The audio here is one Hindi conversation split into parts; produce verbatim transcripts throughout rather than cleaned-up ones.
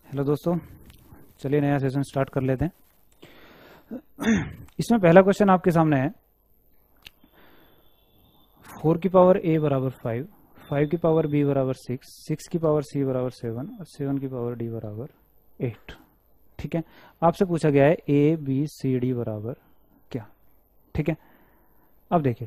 हेलो दोस्तों, चलिए नया सेशन स्टार्ट कर लेते हैं। इसमें पहला क्वेश्चन आपके सामने है, फोर की पावर ए बराबर फाइव, फाइव की पावर बी बराबर सिक्स, सिक्स की पावर सी बराबर सेवन और सेवन की पावर डी बराबर एट। ठीक है, आपसे पूछा गया है ए बी सी डी बराबर क्या। ठीक है, अब देखिए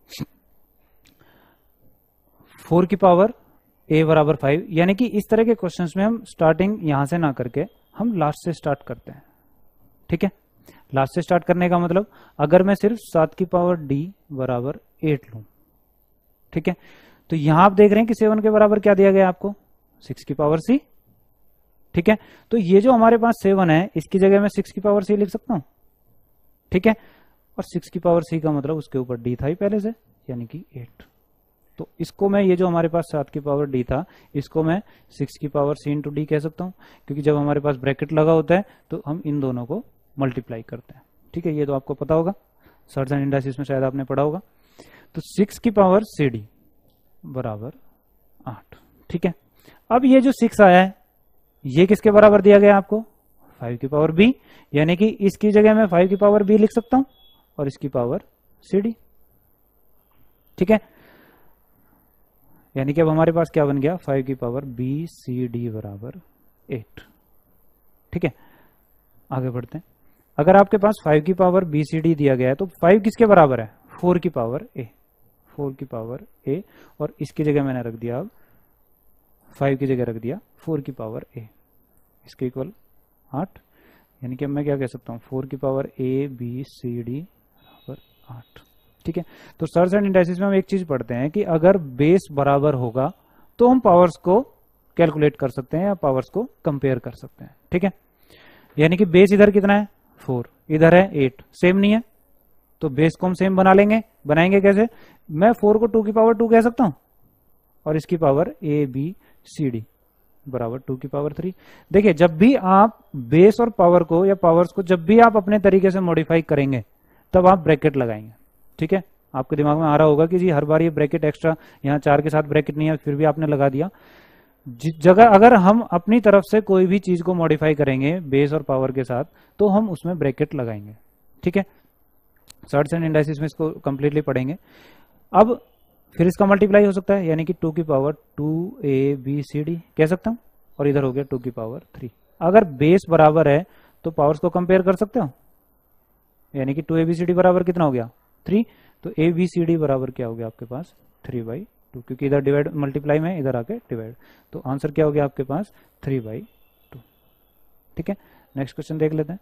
फोर की पावर ए बराबर फाइव, यानी कि इस तरह के क्वेश्चंस में हम स्टार्टिंग यहां से ना करके हम लास्ट से स्टार्ट करते हैं। ठीक है, लास्ट से स्टार्ट करने का मतलब अगर मैं सिर्फ सात की पावर डी बराबर एट लूं, ठीक है, तो यहां आप देख रहे हैं कि सेवन के बराबर क्या दिया गया आपको, सिक्स की पावर सी। ठीक है, तो ये जो हमारे पास सेवन है इसकी जगह मैं सिक्स की पावर सी लिख सकता हूं। ठीक है, और सिक्स की पावर सी का मतलब उसके ऊपर डी था ही पहले से, यानी कि एट। तो इसको मैं, ये जो हमारे पास सात की पावर डी था, इसको मैं सिक्स की पावर सी इंटू डी कह सकता हूं, क्योंकि जब हमारे पास ब्रैकेट लगा होता है तो हम इन दोनों को मल्टीप्लाई करते हैं। ठीक है, ये तो आपको पता होगा, सर्च एंड इंडाइसिस में शायद आपने पढ़ा होगा। तो सिक्स की पावर सी डी बराबर आठ। ठीक है, अब ये जो सिक्स आया है ये किसके बराबर दिया गया आपको, फाइव की पावर बी, यानी कि इसकी जगह मैं फाइव की पावर बी लिख सकता हूं और इसकी पावर सी डी। ठीक है, यानी कि अब हमारे पास क्या बन गया, फाइव की पावर बी सी डी बराबर एट। ठीक है, आगे बढ़ते हैं। अगर आपके पास फाइव की पावर बी सी डी दिया गया है तो फाइव किसके बराबर है, फोर की पावर ए, फोर की पावर ए, और इसकी जगह मैंने रख दिया, अब फाइव की जगह रख दिया फोर की पावर ए, इसके इक्वल आठ। यानी कि अब मैं क्या कह सकता हूं, फोर की power A B C D बराबर आठ। ठीक है, तो सर्च एंड इंडाइसिस में हम एक चीज पढ़ते हैं कि अगर बेस बराबर होगा तो हम पावर्स को कैलकुलेट कर सकते हैं या पावर्स को कंपेयर कर सकते हैं। ठीक है, यानी कि बेस इधर कितना है, फोर, इधर है एट, सेम नहीं है, तो बेस को हम सेम बना लेंगे। बनाएंगे कैसे, मैं फोर को टू की पावर टू कह सकता हूं और इसकी power A B C D बराबर टू की पावर थ्री। देखिए, जब भी आप बेस और पावर को या पावर्स को जब भी आप अपने तरीके से मॉडिफाई करेंगे तब आप ब्रैकेट लगाएंगे। ठीक है, आपके दिमाग में आ रहा होगा कि जी हर बार ये ब्रैकेट एक्स्ट्रा, यहाँ चार के साथ ब्रैकेट नहीं है फिर भी आपने लगा दिया। जिस जगह अगर हम अपनी तरफ से कोई भी चीज को मॉडिफाई करेंगे बेस और पावर के साथ तो हम उसमें ब्रैकेट लगाएंगे। ठीक है, सर्च एंड इंडाइसिस में इसको कंप्लीटली पढ़ेंगे। अब फिर इसका मल्टीप्लाई हो सकता है, यानी कि टू की power two A B C D कह सकता हूं, और इधर हो गया टू की पावर थ्री। अगर बेस बराबर है तो पावर्स को कंपेयर कर सकते हो, यानी कि two A B C D बराबर कितना हो गया, थ्री, तो ए बी सी डी बराबर क्या हो गया आपके पास, थ्री बाई टू, क्योंकि इधर डिवाइड मल्टीप्लाई में इधर आके डिवाइड, तो आंसर क्या हो गया आपके पास, थ्री बाई टू। ठीक है, नेक्स्ट क्वेश्चन देख लेते हैं।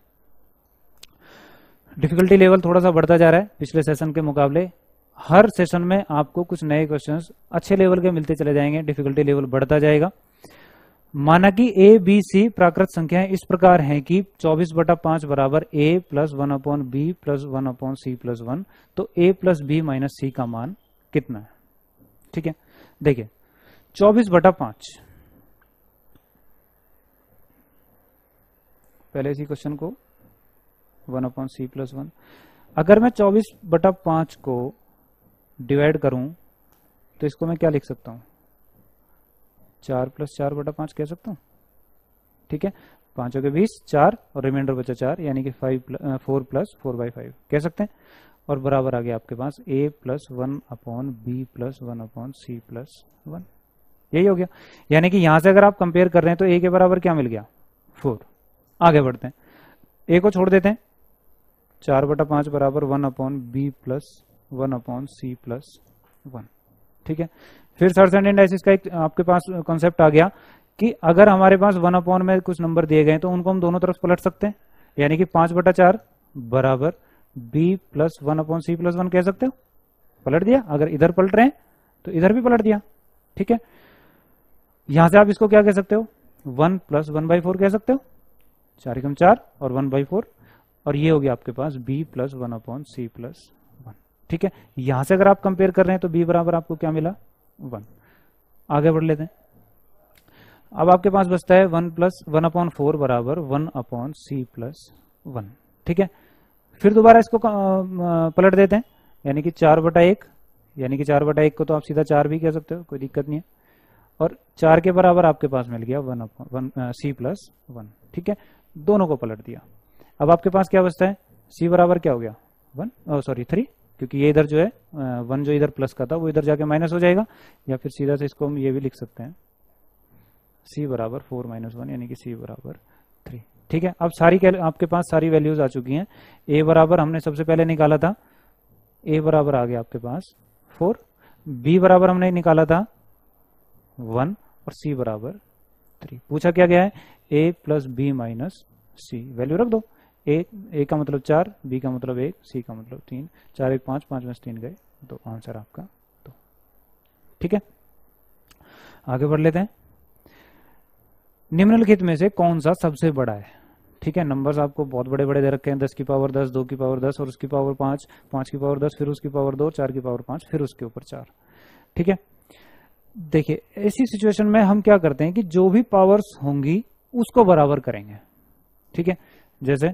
डिफिकल्टी लेवल थोड़ा सा बढ़ता जा रहा है पिछले सेशन के मुकाबले। हर सेशन में आपको कुछ नए क्वेश्चंस अच्छे लेवल के मिलते चले जाएंगे, डिफिकल्टी लेवल बढ़ता जाएगा। माना कि ए बी सी प्राकृत संख्याएं इस प्रकार हैं कि चौबीस बटा पांच बराबर A plus one upon B plus one upon C plus one, तो A plus B minus C का मान कितना है। ठीक है, देखिए चौबीस बटा पांच, पहले इसी क्वेश्चन को one upon C plus one, अगर मैं चौबीस बटा पांच को डिवाइड करूं तो इसको मैं क्या लिख सकता हूं, चार प्लस चार बटा पांच कह सकता हूं। ठीक है, पांचों के बीस चार और रिमाइंडर बचा चार, यानी कि five four plus four by five कह सकते हैं, और बराबर आ गया आपके पास A plus one upon B plus one upon C plus one, यही हो गया। यानी कि यहां से अगर आप कंपेयर कर रहे हैं तो ए के बराबर क्या मिल गया, फोर। आगे बढ़ते हैं, ए को छोड़ देते हैं, चार बटा पांच बराबर one upon B plus one upon C plus one. ठीक है, फिर सर्च एंड इंडाइसिस का एक आपके पास कॉन्सेप्ट आ गया कि अगर हमारे पास वन अपॉन में कुछ नंबर दिए गए तो उनको हम दोनों तरफ पलट सकते हैं, यानी कि पांच बटा चार बराबर B plus one upon C plus one कह सकते हो, पलट दिया। अगर इधर पलट रहे हैं तो इधर भी पलट दिया। ठीक है, यहां से आप इसको क्या कह सकते हो, one plus one by four कह सकते हो, चार एकम चार और वन बाई फोर, और ये हो गया आपके पास B plus one upon C plus one. ठीक है, यहां से अगर आप कंपेयर कर रहे हैं तो बी बराबर आपको क्या मिला, वन। आगे बढ़ लेते हैं, अब आपके पास बचता है one plus one upon four बराबर one upon C plus one. ठीक है, फिर दोबारा इसको पलट देते हैं, यानी कि चार बटा एक, यानी कि चार बटा एक को तो आप सीधा चार भी कह सकते हो, कोई दिक्कत नहीं है, और चार के बराबर आपके पास मिल गया one one C plus one. ठीक है, दोनों को पलट दिया। अब आपके पास क्या बचता है, सी बराबर क्या हो गया वन, सॉरी थ्री, क्योंकि ये इधर जो है वन जो इधर प्लस का था वो इधर जाके माइनस हो जाएगा, या फिर सीधा से इसको हम ये भी लिख सकते हैं सी बराबर फोर माइनस वन, यानी कि सी बराबर थ्री। ठीक है, अब सारी आपके पास सारी वैल्यूज आ चुकी हैं। ए बराबर हमने सबसे पहले निकाला था, ए बराबर आ गया आपके पास फोर, बी बराबर हमने निकाला था वन, और सी बराबर थ्री। पूछा क्या गया है, A plus B minus C, value रख दो। ए ए का मतलब चार, बी का मतलब एक, सी का मतलब तीन, चार एक पांच, पांच में से तीन गए दो, आंसर आपका दो। ठीक है, आगे बढ़ लेते हैं। निम्नलिखित में से कौन सा सबसे बड़ा है। ठीक है, नंबर्स आपको बहुत बड़े बड़े दे रखे हैं, दस की पावर दस, दो की पावर दस, और उसकी पावर पांच, पांच की पावर दस, फिर उसकी पावर दो, चार की पावर पांच, फिर उसके ऊपर चार। ठीक है, देखिए ऐसी सिचुएशन में हम क्या करते हैं कि जो भी पावर्स होंगी उसको बराबर करेंगे। ठीक है, जैसे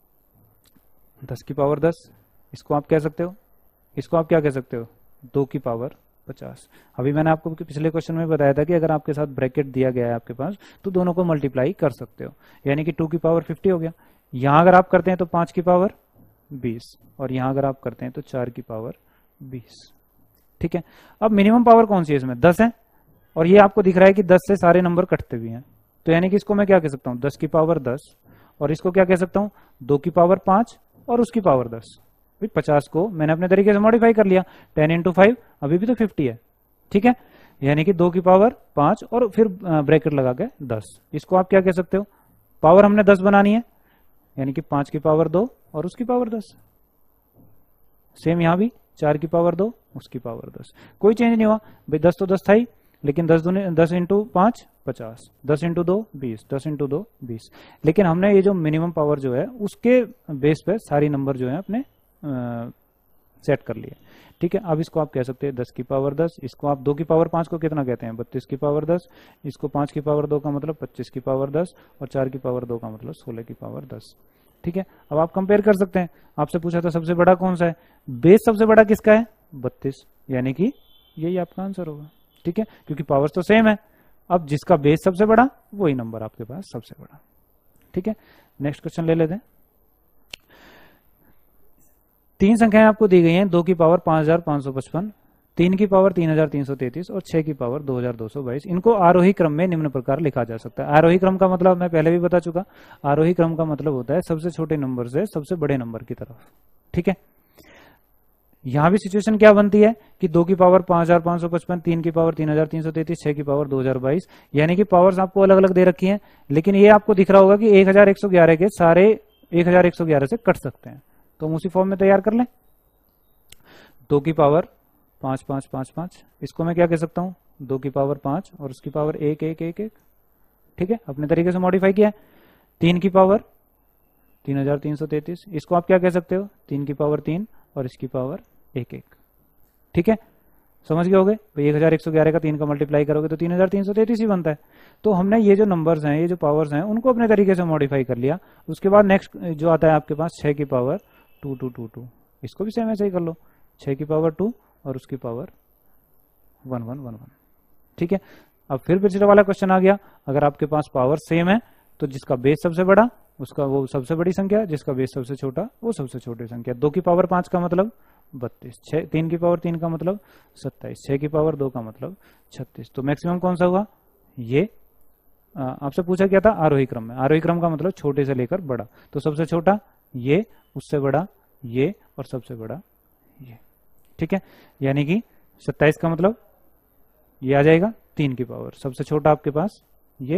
दस की पावर दस, इसको आप कह सकते हो, इसको आप क्या कह सकते हो, दो की पावर पचास। अभी मैंने आपको पिछले क्वेश्चन में बताया था कि अगर आपके साथ ब्रैकेट दिया गया है आपके पास तो दोनों को मल्टीप्लाई कर सकते हो, यानी कि टू की पावर फिफ्टी हो गया। यहां अगर आप करते हैं तो पांच की पावर बीस, और यहां अगर आप करते हैं तो चार की पावर बीस। ठीक है, अब मिनिमम पावर कौन सी है इसमें, दस है, और ये आपको दिख रहा है कि दस से सारे नंबर कटते भी हैं, तो यानी कि इसको मैं क्या कह सकता हूं, दस की पावर दस, और इसको क्या कह सकता हूं, दो की पावर पांच और उसकी पावर दस। पचास को मैंने अपने तरीके से मॉडिफाई कर लिया, टेन इंटू फाइव अभी भी तो फिफ्टी है। ठीक है, यानी कि दो की पावर पांच और फिर ब्रैकेट लगा के दस, इसको आप क्या कह सकते हो, पावर हमने दस बनानी है, यानी कि पांच की पावर दो और उसकी पावर दस। सेम यहां भी चार की पावर दो, उसकी पावर दस, कोई चेंज नहीं हुआ भाई, दस तो दस था ही, लेकिन दस दूने दस इंटू पांच पचास, दस इंटू दो बीस, दस इंटू दो बीस। लेकिन हमने ये जो मिनिमम पावर जो है उसके बेस पे सारी नंबर जो है अपने आ, सेट कर लिए। ठीक है, अब इसको आप कह सकते हैं दस की पावर दस, इसको आप दो की पावर पांच को कितना कहते हैं, बत्तीस की पावर दस, इसको पांच की पावर दो का मतलब पच्चीस की पावर दस, और चार की पावर दो का मतलब सोलह की पावर दस। ठीक है, अब आप कंपेयर कर सकते हैं, आपसे पूछा था सबसे बड़ा कौन सा है, बेस सबसे बड़ा किसका है, बत्तीस, यानी कि यही आपका आंसर होगा। ठीक है, क्योंकि पावर्स तो सेम है, अब जिसका बेस सबसे बड़ा वही नंबर आपके पास सबसे बड़ा। ठीक है, नेक्स्ट क्वेश्चन ले लेते हैं। तीन संख्याएं आपको दी गई हैं, दो की पावर पांच हजार पांच सौ पचपन, तीन की पावर तीन हजार तीन सौ तैतीस और छह की पावर दो हजार दो सौ बाईस। इनको आरोही क्रम में निम्न प्रकार लिखा जा सकता है। आरोही क्रम का मतलब मैं पहले भी बता चुका, आरोही क्रम का मतलब होता है सबसे छोटे नंबर से सबसे बड़े नंबर की तरफ। ठीक है, यहां भी सिचुएशन क्या बनती है कि दो की पावर पांच हजार पांच सौ पचपन, तीन की पावर तीन हजार तीन सौ तैतीस, छह की पावर दो हजार बाईस, यानी कि पावर्स आपको अलग अलग दे रखी हैं, लेकिन ये आपको दिख रहा होगा कि एक हजार एक सौ ग्यारह के सारे एक हजार एक सौ ग्यारह से कट सकते हैं, तो हम उसी फॉर्म में तैयार कर लें। दो की पावर पांच पांच पांच पांच, इसको मैं क्या कह सकता हूं, दो की पावर पांच और उसकी पावर एक एक एक एक। ठीक है, अपने तरीके से मॉडिफाई किया है। तीन की पावर तीन हजार तीन सौ तैतीस, इसको आप क्या कह सकते हो, तीन की पावर तीन और इसकी पावर एक एक। ठीक है, समझ गए होगे भाई, एक हजार एक सौ ग्यारह का तीन का मल्टीप्लाई करोगे तो तीन हजार तीन सौ तैतीस ही बनता है। तो हमने ये जो नंबर्स हैं, ये जो पावर्स हैं, उनको अपने तरीके से मॉडिफाई कर लिया। उसके बाद नेक्स्ट जो आता है आपके पास छह की power two two two two, इसको भी सेम ऐसे ही कर लो, छह की पावर टू और उसकी power one one one one. ठीक है, अब फिर पिछले वाला क्वेश्चन आ गया, अगर आपके पास पावर सेम है तो जिसका बेस सबसे बड़ा उसका वो सबसे बड़ी संख्या, जिसका बेस सबसे छोटा वो सबसे छोटी संख्या। दो की पावर पांच का मतलब बत्तीस, छह तीन की पावर तीन का मतलब सत्ताईस, छह की पावर दो का मतलब छत्तीस। तो मैक्सिमम कौन सा हुआ, ये आपसे पूछा क्या था, आरोही क्रम में। आरोही क्रम का मतलब छोटे से लेकर बड़ा, तो सबसे छोटा ये, उससे बड़ा ये, और सबसे बड़ा ये। ठीक है, यानी कि सत्ताईस का मतलब ये आ जाएगा तीन की पावर, सबसे छोटा आपके पास ये,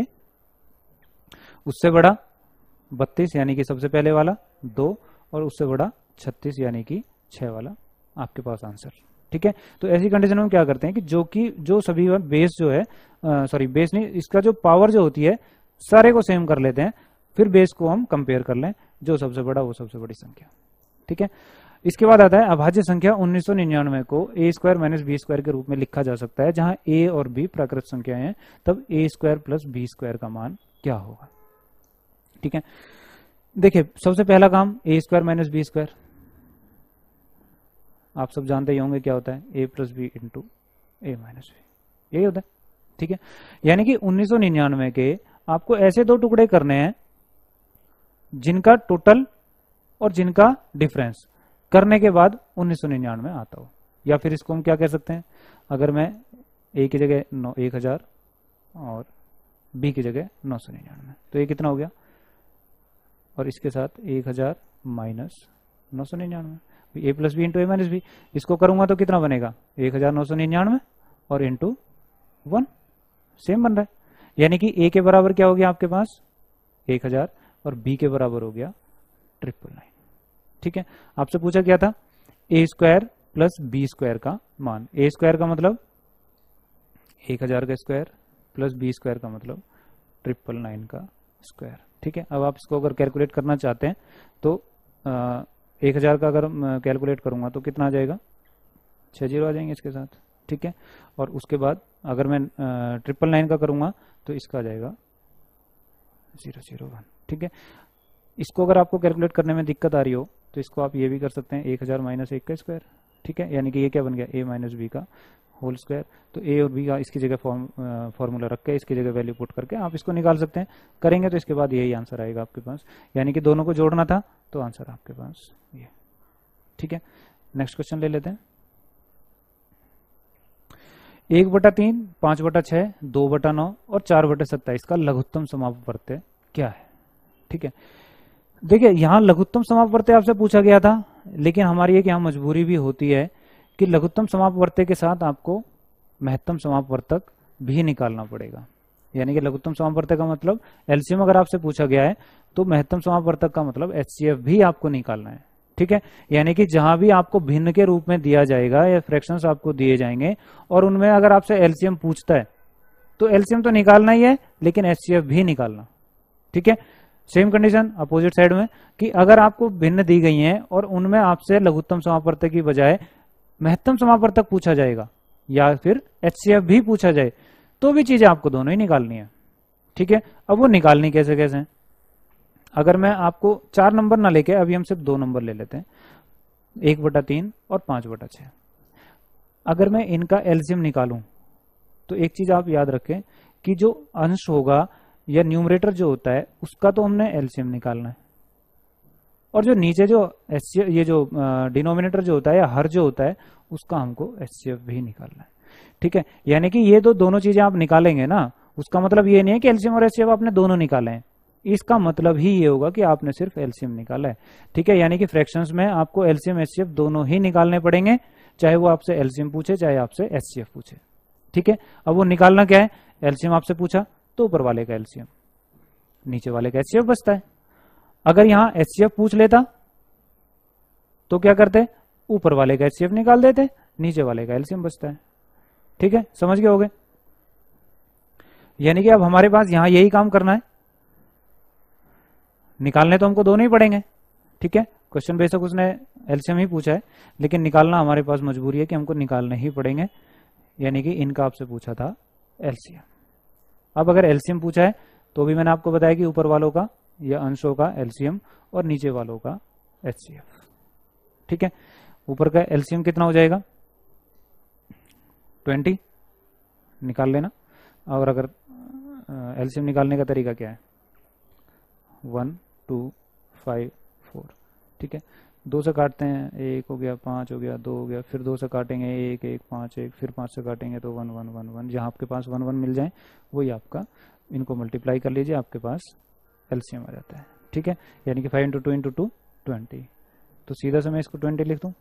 उससे बड़ा बत्तीस यानी कि सबसे पहले वाला दो, और उससे बड़ा छत्तीस यानी कि छह वाला आपके पास आंसर। ठीक है, तो ऐसी कंडीशन में हम क्या करते हैं कि जो कि जो सभी बेस जो है, सॉरी बेस नहीं, इसका जो पावर जो होती है सारे को सेम कर लेते हैं, फिर बेस को हम कंपेयर कर लें, जो सबसे बड़ा वो सबसे बड़ी संख्या। ठीक है, इसके बाद आता है अभाज्य संख्या उन्नीस सौ निन्यानवे को A square minus B square के रूप में लिखा जा सकता है, जहां ए और बी प्राकृत संख्याएं हैं, तब A square plus B square का मान क्या होगा। ठीक है, देखिए सबसे पहला काम A square minus B square, आप सब जानते ही होंगे क्या होता है, A plus B into A minus B, यही होता है। ठीक है, यानी कि उन्नीस सौ निन्यानवे के आपको ऐसे दो टुकड़े करने हैं जिनका टोटल और जिनका डिफरेंस करने के बाद उन्नीस सौ निन्यानवे आता हो। या फिर इसको हम क्या कह सकते हैं, अगर मैं ए की जगह नौ एक हजार और बी की जगह नौ सौ निन्यानवे, तो ये कितना हो गया, और इसके साथ एक हजार माइनस नौ सौ निन्यानवे, A plus B into A minus B, इसको करूंगा तो कितना बनेगा, एक हजार नौ सौ निन्यानवे और इंटू वन, सेम बन रहा है। यानी कि ए के बराबर क्या हो गया आपके पास एक हजार और बी के बराबर हो गया ट्रिपल नाइन। ठीक है, आपसे पूछा क्या था, A square plus B square का मान, ए स्क्वायर का मतलब एक हजार का स्क्वायर प्लस बी स्क्वायर का मतलब ट्रिपल नाइन का स्क्वायर। ठीक है, अब आप इसको अगर कैलकुलेट करना चाहते हैं तो आ, एक हजार का अगर कैलकुलेट करूंगा तो कितना आ जाएगा, छह जीरो आ जाएंगे इसके साथ। ठीक है, और उसके बाद अगर मैं ट्रिपल नाइन का करूंगा तो इसका आ जाएगा जीरो जीरो वन। ठीक है, इसको अगर आपको कैलकुलेट करने में दिक्कत आ रही हो तो इसको आप ये भी कर सकते हैं, एक हजार माइनस एक का स्क्वायर। ठीक है, यानी कि ये क्या बन गया, ए माइनस बी का होल स्क्वायर। तो ए और बी का इसकी जगह फॉर्म फॉर्मूला रख के इसकी जगह वैल्यू पुट करके आप इसको निकाल सकते हैं। करेंगे तो इसके बाद यही आंसर आएगा आपके पास, यानी कि दोनों को जोड़ना था तो आंसर आपके पास ये। ठीक है, नेक्स्ट क्वेश्चन ले लेते हैं। एक बटा तीन, पांच बटा छह, दो बटा नौ और चार बटा सत्ताईस का लघुत्तम समापवर्त्य क्या है। ठीक है, देखिए यहां लघुत्तम समापवर्त्य आपसे पूछा गया था, लेकिन हमारी एक यहां मजबूरी भी होती है कि लघुत्तम समापवर्त्य के साथ आपको महत्तम समापवर्तक भी निकालना पड़ेगा। यानी कि लघुत्तम समापवर्तक का मतलब एलसीएम अगर आपसे पूछा गया है तो महत्तम समापवर्तक का मतलब एचसीएफ भी आपको निकालना है। ठीक है, यानी कि जहां भी आपको भिन्न के रूप में दिया जाएगा या फ्रैक्शंस आपको दिए जाएंगे और उनमें अगर आपसे एलसीएम पूछता है तो एलसीएम तो निकालना ही है, लेकिन एचसीएफ भी निकालना। ठीक है, सेम कंडीशन अपोजिट साइड में कि अगर आपको भिन्न दी गई हैं और उनमें आपसे लघुत्तम समापवर्तक की बजाय महत्तम समापवर्तक पूछा जाएगा या फिर एचसीएफ भी पूछा जाए तो भी चीजें आपको दोनों ही निकालनी है। ठीक है, अब वो निकालनी कैसे कैसे, अगर मैं आपको चार नंबर ना लेके अभी हम सिर्फ दो नंबर ले लेते हैं, एक बटा तीन और पांच बटा छह। अगर मैं इनका एलसीएम निकालूं तो एक चीज आप याद रखें कि जो अंश होगा या न्यूमरेटर जो होता है उसका तो हमने एलसीएम निकालना है, और जो नीचे जो एचसीएफ ये जो डिनोमिनेटर जो होता है या हर जो होता है उसका हमको एचसीएफ भी निकालना है। ठीक है, यानी कि ये तो दोनों चीजें आप निकालेंगे ना, उसका मतलब ये नहीं है कि एलसीएम और एचसीएफ आपने दोनों निकाले हैं, इसका मतलब ही ये होगा कि आपने सिर्फ एलसीएम निकाला है। ठीक है, यानी कि फ्रैक्शंस में आपको एलसीएम एचसीएफ दोनों ही निकालने पड़ेंगे, चाहे वो आपसे एलसीएम पूछे चाहे आपसे एचसीएफ पूछे। ठीक है, अब वो निकालना क्या है, एलसीएम आपसे पूछा तो ऊपर वाले का एलसीएम, नीचे वाले का एचसीएफ बचता है। अगर यहां एचसीएफ पूछ लेता तो क्या करते, ऊपर वाले का एचसीएफ निकाल देते, नीचे वाले का एलसीएम बचता है। ठीक है, समझ गए होगे। यानी कि अब हमारे पास यहां यही काम करना है, निकालने तो हमको दोनों ही पड़ेंगे। ठीक है, क्वेश्चन बेशक उसने एलसीएम ही पूछा है, लेकिन निकालना हमारे पास मजबूरी है कि हमको निकालने ही पड़ेंगे। यानी कि इनका आपसे पूछा था एलसीएम। अब अगर एलसीएम पूछा है तो भी मैंने आपको बताया कि ऊपर वालों का या अंशों का एलसीएम और नीचे वालों का एचसीएफ। ठीक है, ऊपर का एलसीएम कितना हो जाएगा, ट्वेंटी निकाल लेना। और अगर एलसीएम निकालने का तरीका क्या है, वन टू फाइव फोर। ठीक है, दो से काटते हैं, एक हो गया, पांच हो गया, दो हो गया, फिर दो से काटेंगे, एक एक पांच एक, फिर पांच से काटेंगे तो वन वन वन वन। जहां आपके पास वन वन मिल जाए वही आपका, इनको मल्टीप्लाई कर लीजिए, आपके पास एलसीएम आ जाता है। ठीक है, यानी कि five into two into two twenty, तो सीधा से मैं इसको ट्वेंटी लिख दूं।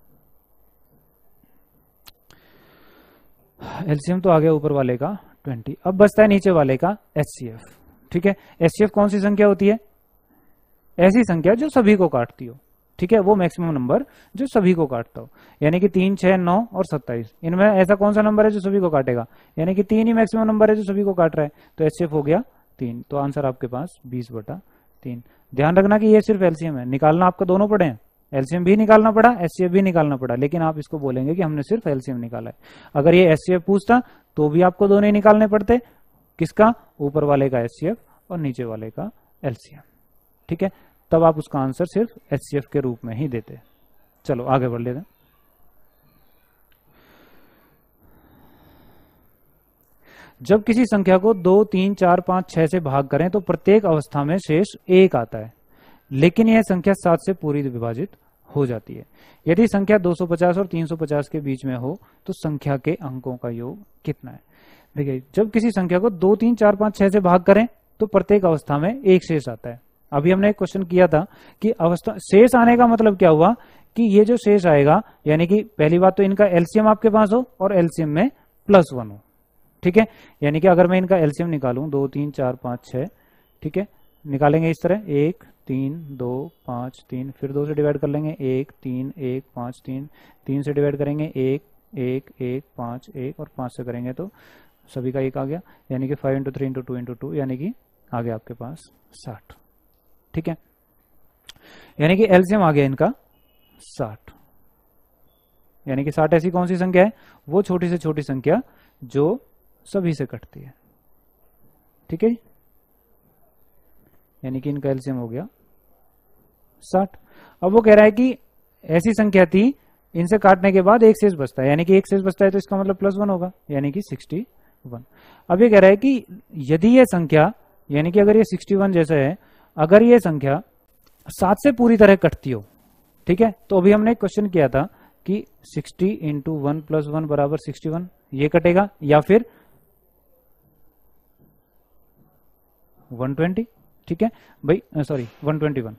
एलसीएम तो आ गया ऊपर वाले का ट्वेंटी, अब बचता है नीचे वाले का एचसीएफ। ठीक है, एचसीएफ कौन सी संख्या होती है, ऐसी संख्या जो सभी को काटती हो। ठीक है, वो मैक्सिमम नंबर जो सभी को काटता हो, यानी कि तीन, छह, नौ और सत्ताईस, इनमें ऐसा कौन सा नंबर है जो सभी को काटेगा, यानी कि तीन ही मैक्सिमम नंबर है जो सभी को काट रहा है, तो एचसीएफ हो गया तीन। तो आंसर आपके पास बीस बटा तीन। ध्यान रखना कि ये सिर्फ एलसीएम है, निकालना आपको दोनों पड़े हैं, एलसीएम भी निकालना पड़ा, एचसीएफ भी निकालना पड़ा, लेकिन आप इसको बोलेंगे कि हमने सिर्फ एलसीएम निकाला है। अगर ये एचसीएफ पूछता तो भी आपको दोनों ही निकालने पड़ते, किसका, ऊपर वाले का एचसीएफ और नीचे वाले का एलसीएम। ठीक है, तब आप उसका आंसर सिर्फ एचसीएफ के रूप में ही देते। चलो आगे बढ़ लेते हैं। जब किसी संख्या को दो, तीन, चार, पांच, छह से भाग करें तो प्रत्येक अवस्था में शेष एक आता है, लेकिन यह संख्या सात से पूरी विभाजित हो जाती है। यदि संख्या दो सौ पचास और तीन सौ पचास के बीच में हो तो संख्या के अंकों का योग कितना है। देखिए, जब किसी संख्या को दो, तीन, चार, पांच, छह से भाग करें तो प्रत्येक अवस्था में एक शेष आता है। अभी हमने एक क्वेश्चन किया था कि अवस्था शेष आने का मतलब क्या हुआ कि ये जो शेष आएगा, यानी कि पहली बात तो इनका एलसीएम आपके पास हो और एलसीएम में प्लस वन हो। ठीक है, यानी कि अगर मैं इनका एलसीएम निकालूं दो, तीन, चार, पांच, छह, ठीक है, निकालेंगे इस तरह एक, तीन, दो, पांच, तीन, फिर दो से डिवाइड कर लेंगे एक, तीन, एक, पांच, तीन, तीन से डिवाइड करेंगे एक, एक, एक, पांच, एक और पांच से करेंगे तो सभी का एक आ गया, यानी कि five into three into two into two, यानी कि आ गया आपके पास साठ। ठीक है, यानी कि एलसीएम आ गया इनका साठ, यानी कि साठ ऐसी कौन सी संख्या है, वो छोटी से छोटी संख्या जो सभी से कटती है। ठीक है, यानी कि इनका एलसीएम हो गया साठ। अब वो कह रहा है कि ऐसी संख्या थी, इनसे काटने के बाद एक शेष बचता है, यानी कि एक शेष बचता है तो इसका मतलब प्लस वन होगा, यानी कि सिक्सटी वन। अब ये कह रहा है कि यदि ये संख्या, यानी कि अगर ये सिक्सटी वन जैसा है, अगर ये संख्या सात से पूरी तरह कटती हो, ठीक है, तो अभी हमने एक क्वेश्चन किया था कि sixty into one plus one बराबर सिक्सटी वन, ये कटेगा, या फिर वन ट्वेंटी। ठीक है भाई, सॉरी वन ट्वेंटी वन,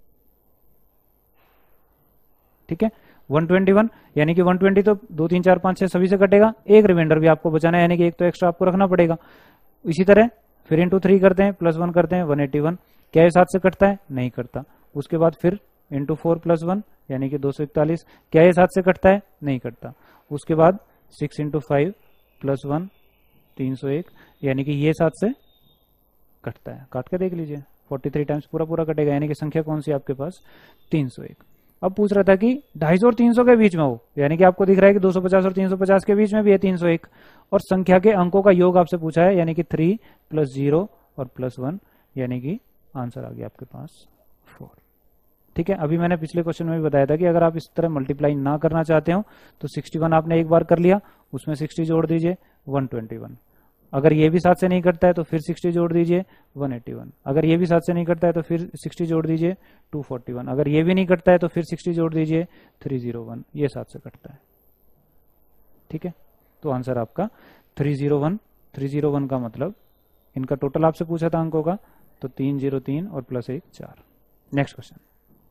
ठीक है, वन ट्वेंटी वन, यानी कि वन ट्वेंटी तो दो, तीन, चार, पांच, छह सभी से कटेगा, एक रिमाइंडर भी आपको बचाना है, यानी कि एक तो एक्स्ट्रा आपको रखना पड़ेगा। इसी तरह फिर इंटू थ्री करते हैं, प्लस वन करते हैं, वन एटी वन, क्या ये सात से कटता है, नहीं कटता। उसके बाद फिर इंटू फोर प्लस वन, यानी कि दो सौ इकतालीस, क्या ये सात से कटता है, नहीं कटता। उसके बाद six into five plus one, तीन सौ एक, यानी कि ये सात से कटता है, काट के देख लीजिए, फोर्टी थ्री टाइम्स पूरा पूरा कटेगा, यानी कि संख्या कौन सी आपके पास, तीन सौ एक। अब पूछ रहा था कि ढाई सौ और तीन सौ के बीच में हो, यानी कि आपको दिख रहा है कि दो सौ पचास और तीन सौ पचास के बीच में भी है तीन सौ एक, और संख्या के अंकों का योग आपसे पूछा है, यानी कि थ्री प्लस जीरो और प्लस वन, यानी कि आंसर आ गया आपके पास फोर। ठीक है, अभी मैंने पिछले क्वेश्चन में भी बताया था कि अगर आप इस तरह मल्टीप्लाई ना करना चाहते हो तो सिक्सटी वन आपने एक बार कर लिया, उसमें सिक्सटी जोड़ दीजिए, वन ट्वेंटी वन। अगर ये भी सात से नहीं कटता है तो फिर सिक्सटी जोड़ दीजिए, वन एटी वन। अगर ये भी सात से नहीं कटता है तो फिर सिक्सटी जोड़ दीजिए, टू फोर्टी वन। अगर ये भी नहीं कटता है तो फिर सिक्सटी जोड़ दीजिए, थ्री जीरो वन। ये सात से कटता है। ठीक है, तो आंसर आपका three zero one. Three zero one का मतलब इनका टोटल आपसे पूछा था अंकों का, तो तीन जीरो तीन और प्लस एक चार। नेक्स्ट क्वेश्चन,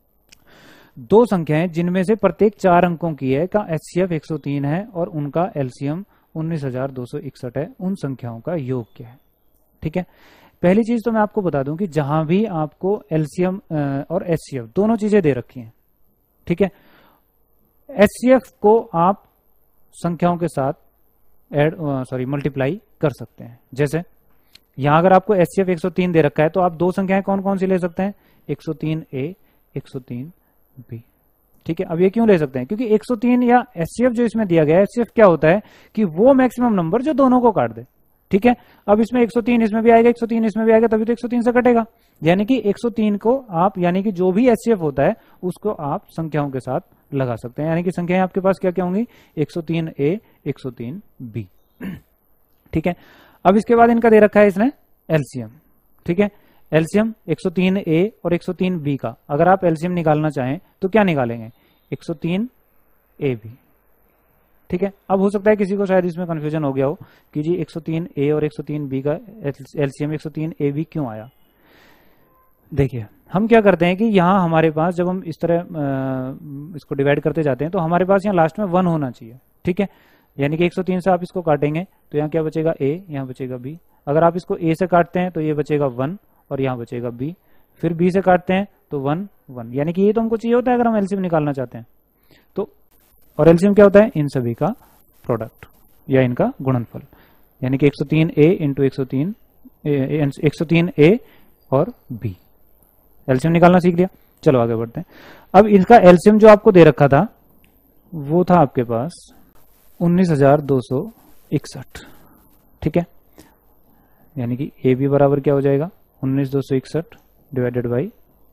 दो संख्याएं जिनमें से प्रत्येक चार अंकों की है का एचसीएफ एक सौ तीन है और उनका एलसीएम उन्नीस हजार दो सौ इकसठ है, उन संख्याओं का योग क्या है। ठीक है, पहली चीज तो मैं आपको बता दूं कि जहां भी आपको एलसीएम और एचसीएफ दोनों चीजें दे रखी हैं, ठीक है, एचसीएफ को आप संख्याओं के साथ एड सॉरी मल्टीप्लाई कर सकते हैं। जैसे यहां अगर आपको एचसीएफ एक सौ तीन दे रखा है तो आप दो संख्याएं कौन कौन सी ले सकते हैं, एक सौ तीन ए, एक सौ तीन बी। ठीक है, अब ये क्यों ले सकते हैं, क्योंकि एक सौ तीन या एचसीएफ जो इसमें दिया गया है, एचसीएफ क्या होता है कि वो मैक्सिमम नंबर जो दोनों को काट दे। ठीक है, अब इसमें एक सौ तीन इसमें भी आएगा, एक सौ तीन इसमें भी आएगा, तभी तो एक सौ तीन से कटेगा। यानी कि एक सौ तीन को आप, यानी कि जो भी एचसीएफ होता है उसको आप संख्याओं के साथ लगा सकते हैं। यानी कि संख्याएं आपके पास क्या क्या होंगी, एक सौ तीन ए, एक सौ तीन बी। ठीक है, अब इसके बाद इनका दे रखा है इसने एलसीएम। ठीक है, एलसीएम एक सौ तीन ए और एक सौ तीन बी का अगर आप एलसीएम निकालना चाहें तो क्या निकालेंगे, एक सौ तीन ए बी। ठीक है, अब हो सकता है किसी को शायद इसमें कंफ्यूजन हो गया हो कि जी एक सौ तीन ए और एक सौ तीन बी का एलसीएम एक सौ तीन ए बी क्यों आया। देखिए, हम क्या करते हैं कि यहां हमारे पास जब हम इस तरह इसको डिवाइड करते जाते हैं तो हमारे पास यहाँ लास्ट में वन होना चाहिए। ठीक है, यानी कि एक सौ तीन से आप इसको काटेंगे तो यहाँ क्या बचेगा, ए, यहाँ बचेगा बी। अगर आप इसको ए से काटते हैं तो ये बचेगा वन और यहाँ बचेगा बी, फिर बी से काटते हैं तो वन वन। यानी कि ये तो हमको चाहिए होता है अगर हम एलसीएम निकालना चाहते हैं तो। और एलसीएम क्या होता है, इन सभी का प्रोडक्ट या इनका गुणनफल। यानी कि एक सौ तीन ए इंटू एक सौ तीन एक सौ तीन ए और बी। एलसीएम निकालना सीख लिया, चलो आगे बढ़ते हैं। अब इसका एलसीएम जो आपको दे रखा था वो था आपके पास उन्नीस हजार दो सौ इकसठ। ठीक है, यानी कि ए बी बराबर क्या हो जाएगा, उन्नीस दो सौ इकसठ डिवाइडेड बाई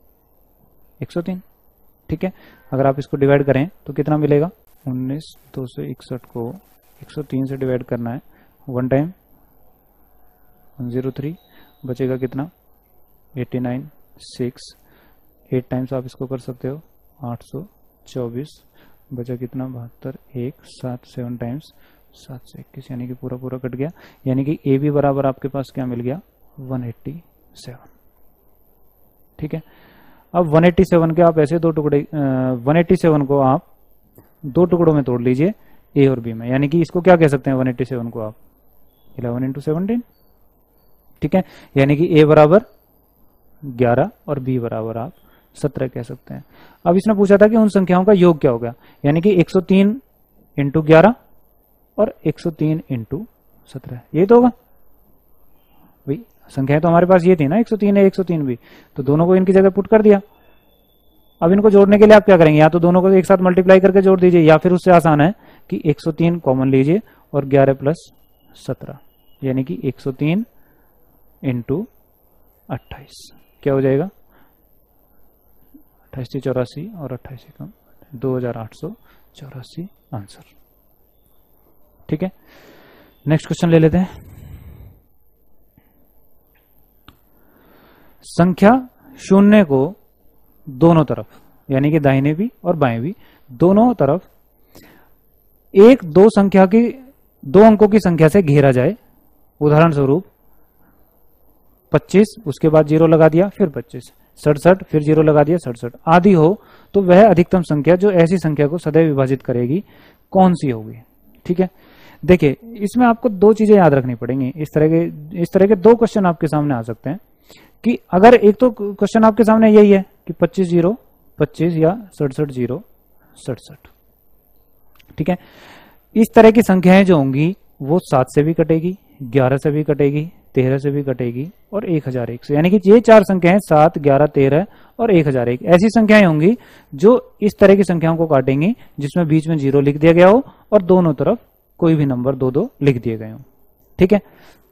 एक सौ तीन। ठीक है, अगर आप इसको डिवाइड करें तो कितना मिलेगा, उन्नीस दो सौ इकसठ को एक सौ तीन से डिवाइड करना है, one time one zero three, बचेगा कितना eighty nine, six, eight times आप इसको कर सकते हो आठ सौ चौबीस, बचा कितना बहत्तर, एक, सात, सेवन टाइम्स सात सौ इक्कीस, यानी कि पूरा पूरा कट गया, यानी कि ए बी बराबर आपके पास क्या मिल गया वन एट्टी सेवन। ठीक है, अब वन एट्टी सेवन के आप ऐसे दो टुकड़े, वन एट्टी सेवन को आप दो टुकड़ों में तोड़ लीजिए ए और बी में, यानी कि इसको क्या कह सकते हैं वन एट्टी सेवन को आप इलेवन इंटू सेवनटीन। ठीक है, यानी कि ए बराबर ग्यारह और बी बराबर आप सत्रह कह सकते हैं। अब इसने पूछा था कि उन संख्याओं का योग क्या होगा, यानी कि एक सौ तीन इंटू ग्यारह और एक सौ तीन इंटू सत्रह, ये तो होगा भाई, संख्याएं तो हमारे पास ये थी ना एक सौ तीन है एक सौ तीन भी, तो दोनों को इनकी जगह पुट कर दिया। अब इनको जोड़ने के लिए आप क्या करेंगे, या तो दोनों को एक साथ मल्टीप्लाई करके जोड़ दीजिए, या फिर उससे आसान है कि एक सौ तीन कॉमन लीजिए और ग्यारह प्लस सत्रह, यानी कि एक सौ तीन इंटू अट्ठाईस क्या हो जाएगा, अट्ठाईस चौरासी और अट्ठाईस कम दो हजार आठ सौ चौरासी आंसर। ठीक है, नेक्स्ट क्वेश्चन ले लेते हैं। संख्या शून्य को दोनों तरफ, यानी कि दाहिने भी और बाएं भी, दोनों तरफ एक दो संख्या की दो अंकों की संख्या से घेरा जाए, उदाहरण स्वरूप पच्चीस, उसके बाद जीरो लगा दिया, फिर पच्चीस, सड़सठ, फिर जीरो लगा दिया, सड़सठ आदि हो, तो वह अधिकतम संख्या जो ऐसी संख्या को सदैव विभाजित करेगी कौन सी होगी। ठीक है, देखिए इसमें आपको दो चीजें याद रखनी पड़ेंगी। इस तरह के इस तरह के दो क्वेश्चन आपके सामने आ सकते हैं कि अगर एक तो क्वेश्चन आपके सामने यही है कि पच्चीस जीरो पच्चीस या सड़सठ जीरो सड़सठ। ठीक है, इस तरह की संख्याएं जो होंगी वो सात से भी कटेगी, ग्यारह से भी कटेगी, तेरह से भी कटेगी और एक हजार एक से, यानी कि ये चार संख्याएं सात, ग्यारह, तेरह और एक हजार एक ऐसी संख्याएं होंगी जो इस तरह की संख्याओं को काटेंगी जिसमें बीच में जीरो लिख दिया गया हो और दोनों तरफ कोई भी नंबर दो दो लिख दिए गए हो। ठीक है,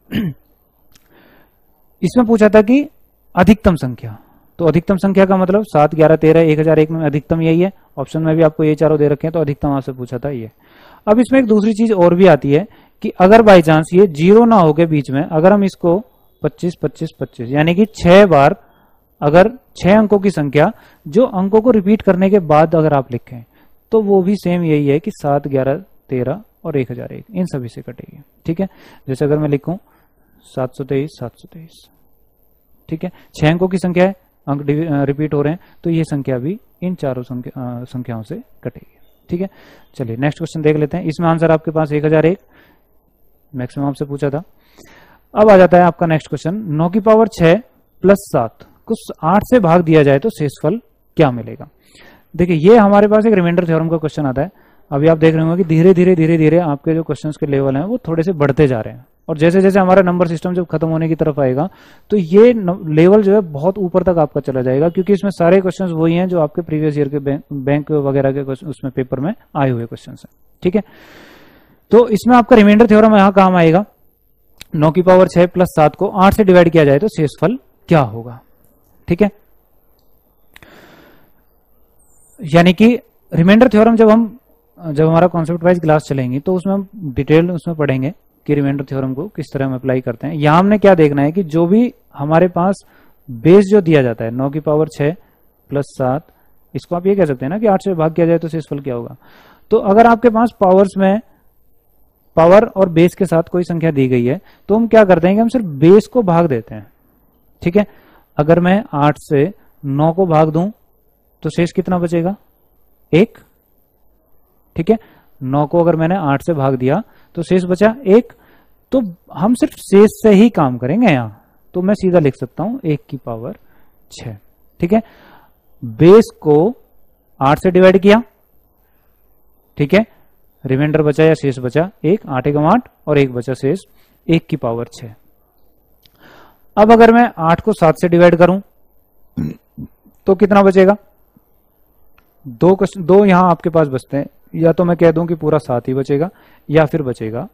इसमें पूछा था कि अधिकतम संख्या, तो अधिकतम संख्या का मतलब सात, ग्यारह, तेरह, एक हजार एक में अधिकतम यही है। ऑप्शन में भी आपको ये चारों दे रखे हैं, तो अधिकतम आपसे पूछा था ये। अब इसमें एक दूसरी चीज और भी आती है कि अगर बाई चांस ये जीरो ना हो के बीच में अगर हम इसको पच्चीस पच्चीस पच्चीस यानी कि छह बार, अगर छह अंकों की संख्या जो अंकों को रिपीट करने के बाद अगर आप लिखें तो वो भी सेम यही है कि सात, ग्यारह, तेरह और एक हजार एक इन सभी से कटेगी। ठीक है, जैसे अगर मैं लिखूं सात सौ तेईस सात सौ तेईस, ठीक है, छह अंकों की संख्या है, अंक रिपीट हो रहे हैं, तो ये संख्या भी इन चारों संख्या, संख्याओं से कटेगी। ठीक है, चलिए नेक्स्ट क्वेश्चन देख लेते हैं। इसमें आंसर आपके पास एक हजार एक मैक्सिमम आपसे पूछा था। अब आ जाता है आपका नेक्स्ट क्वेश्चन, नौ की पावर छह प्लस सात को आठ से भाग दिया जाए तो शेषफल क्या मिलेगा। देखिए ये हमारे पास एक रिमाइंडर थ्योरम का क्वेश्चन आता है। अभी आप देख रहे होंगे कि धीरे धीरे धीरे धीरे आपके जो क्वेश्चंस के लेवल हैं वो थोड़े से बढ़ते जा रहे हैं, और जैसे जैसे हमारा नंबर सिस्टम जब खत्म होने की तरफ आएगा तो ये लेवल जो है बहुत ऊपर तक आपका चला जाएगा, क्योंकि इसमें सारे क्वेश्चंस वही हैं जो आपके प्रीवियस ईयर के बैंक, बैंक वगैरह के उसमें पेपर में आए हुए क्वेश्चंस हैं। ठीक है, तो इसमें आपका रिमाइंडर थ्योरम यहाँ काम आएगा। नौ की पावर छह प्लस सात को आठ से डिवाइड किया जाए तो शेषफल क्या होगा। ठीक है, यानी कि रिमाइंडर थ्योरम जब हम जब हमारा कॉन्सेप्ट वाइज क्लास चलेंगी तो उसमें हम डिटेल उसमें पढ़ेंगे कि रिमाइंडर थ्योरम को किस तरह हम अप्लाई करते हैं। यहां हमने क्या देखना है कि जो भी हमारे पास बेस जो दिया जाता है नौ की पावर छह प्लस सात, इसको आप ये कह सकते हैं ना कि आठ से भाग किया जाए तो शेषफल क्या होगा। तो अगर आपके पास पावर्स में पावर और बेस के साथ कोई संख्या दी गई है तो हम क्या करते हैं कि हम सिर्फ बेस को भाग देते हैं। ठीक है, अगर मैं आठ से नौ को भाग दूं तो शेष कितना बचेगा, एक। ठीक है, नौ को अगर मैंने आठ से भाग दिया तो शेष बचा एक, तो हम सिर्फ शेष से ही काम करेंगे यहां, तो मैं सीधा लिख सकता हूं एक की पावर छह। ठीक है, बेस को आठ से डिवाइड किया, ठीक है, रिमाइंडर बचा या शेष बचा एक, आठ एकम आठ और एक बचा शेष, एक की पावर छह। अब अगर मैं आठ को सात से डिवाइड करूं तो कितना बचेगा, दो दो यहां आपके पास बचते हैं, या तो मैं कह दूं कि पूरा सात ही बचेगा या फिर बचेगा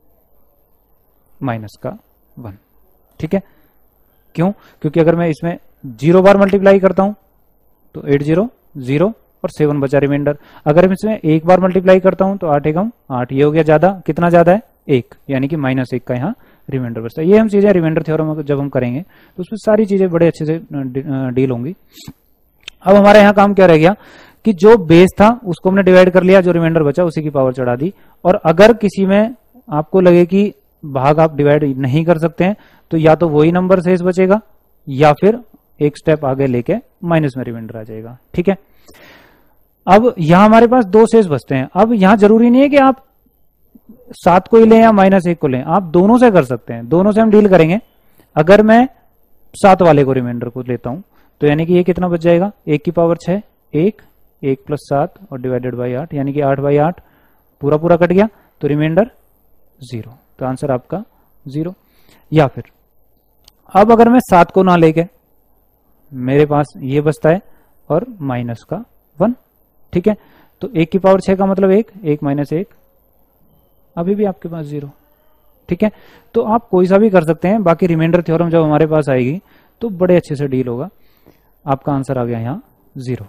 माइनस का वन। ठीक है, क्यों, क्योंकि अगर मैं इसमें जीरो बार मल्टीप्लाई करता हूं तो एट जीरो जीरो और सेवन बचा रिमाइंडर। अगर मैं इसमें एक बार मल्टीप्लाई करता हूं तो आठ एकम आठ, ये हो गया ज्यादा, कितना ज्यादा है एक, यानी कि माइनस एक का यहां रिमाइंडर बचता है। ये हम चीजें रिमाइंडर थ्योरम जब हम करेंगे तो उसमें सारी चीजें बड़े अच्छे से डील होंगी। अब हमारे यहाँ काम क्या रह गया कि जो बेस था उसको हमने डिवाइड कर लिया, जो रिमाइंडर बचा उसी की पावर चढ़ा दी। और अगर किसी में आपको लगे कि भाग आप डिवाइड नहीं कर सकते हैं तो या तो वही नंबर शेष बचेगा या फिर एक स्टेप आगे लेके माइनस में रिमाइंडर आ जाएगा। ठीक है, अब यहां हमारे पास दो शेष बचते हैं। अब यहां जरूरी नहीं है कि आप सात को ही लें या माइनस एक को लें, आप दोनों से कर सकते हैं, दोनों से हम डील करेंगे। अगर मैं सात वाले को रिमाइंडर को लेता हूं तो यानी कि ये कितना बच जाएगा, एक की पावर छह, एक एक प्लस सात और डिवाइडेड बाई आठ, यानी कि आठ बाई आठ पूरा पूरा कट गया तो रिमाइंडर जीरो। तो आंसर आपका जीरो। या फिर अब अगर मैं सात को ना लेके मेरे पास ये बचता है और माइनस का वन। ठीक है, तो एक की पावर छह का मतलब एक, एक माइनस एक, अभी भी आपके पास जीरो। ठीक है, तो आप कोई सा भी कर सकते हैं। बाकी रिमाइंडर थ्योरम जब हमारे पास आएगी तो बड़े अच्छे से डील होगा। आपका आंसर आ गया यहां जीरो।